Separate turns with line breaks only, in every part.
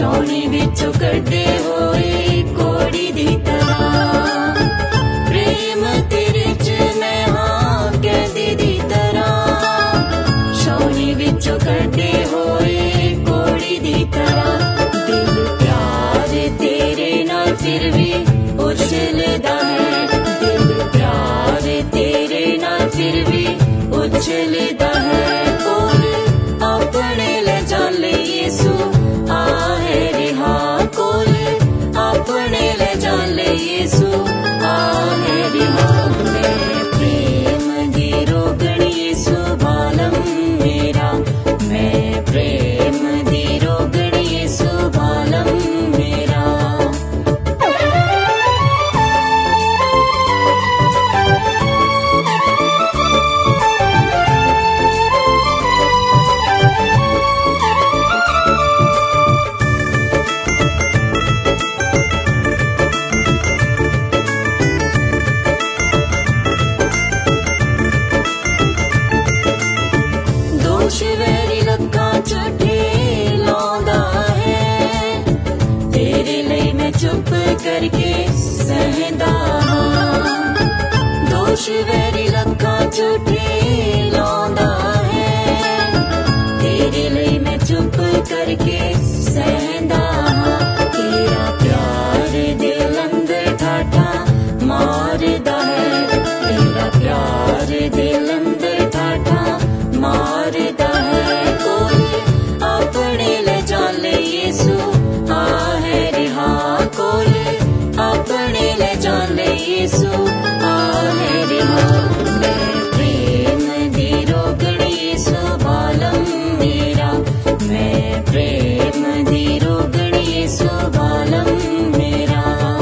छौनी विचों कड्डे होए कोड़ी दी तरह। प्रेम तेरे च मैं हां कैदी दी तरह, छौनी विचों कड्डे होए कोड़ी दी तरह। दिल प्यार तेरे नाल फिर भी उछलदा है, दिल प्यार तेरे नाल फिर भी उछलदा है। कोल अपने ले चल यीशु आहे रिहा, कोल अपने ले चल यीशु आहे रिहा। मैं प्रेम दी रोगणी यीशु बालम मेरा, मैं प्रेम दी रोगणी यीशु बालम मेरा। दोष वेरी लक्कां च लाउंदा है, तेरे लिए मैं चुप करके सहंदा हां। दोष वेरी लक्कां च लाउंदा है, तेरे लिए मैं चुप करके सहंदा हां। तेरा प्यार दिल अंदर ठाठा मारदा है, तेरा प्यार दिल अंदर ठाठा मारदा है। कोल अपने ले चल यीशु आहे रिहा, कोल अपने ले चल यीशु आहे रिहा। मैं प्रेम दी रोगणी यीशु बालम मेरा, मैं प्रेम दी रोगणी यीशु बालम मेरा।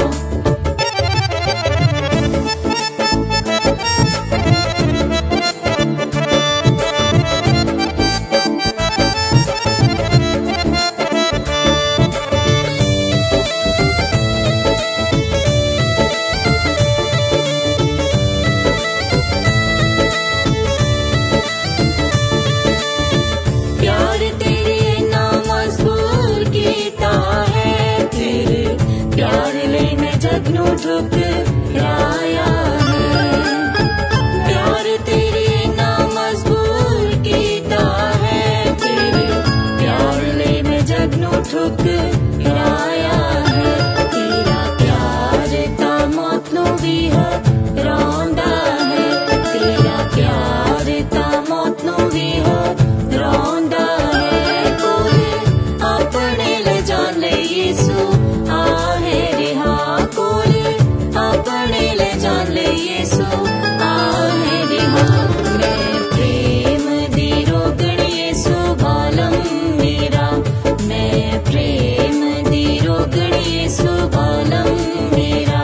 प्यार तेरे ना मजबूर कीता है, तेरे प्यार ले मैं जग नू ठुकराया है। प्यार तेरे ना मजबूर कीता है, तेरे प्यार ले मैं जग नू ठुकराया है। तेरा प्यार ता मौत नू भी हरांदा है, तेरा प्यार ता मौत नू भी हरांदा है। कोल अपने ले चल यीशु आहे रिहा, कोल अपने ले चल यीशु आहे रिहा। मैं प्रेम दी रोगणी यीशु बालम मेरा, मैं प्रेम दी रोगणी यीशु बालम मेरा।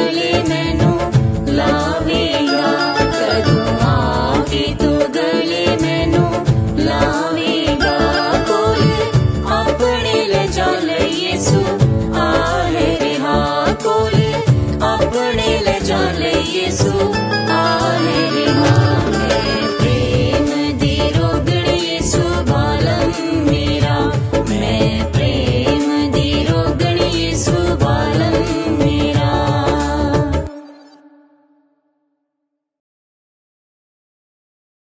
गले मैनू लावेगा, कदों आके तू गले मैनू लावेगा। कोल अपने ले चल यीशु आ है रिहा, कोल अपने ले चल यीशु